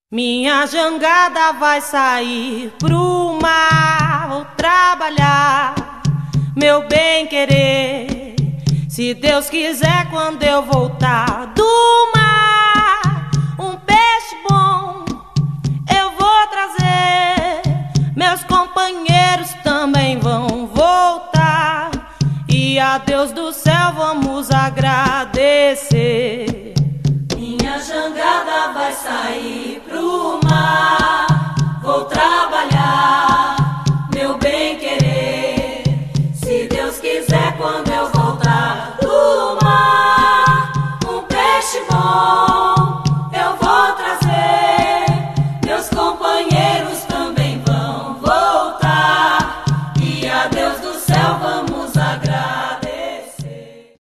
Minha jangada vai sair pro mar, vou trabalhar, meu bem querer. Se Deus quiser, quando eu voltar do mar,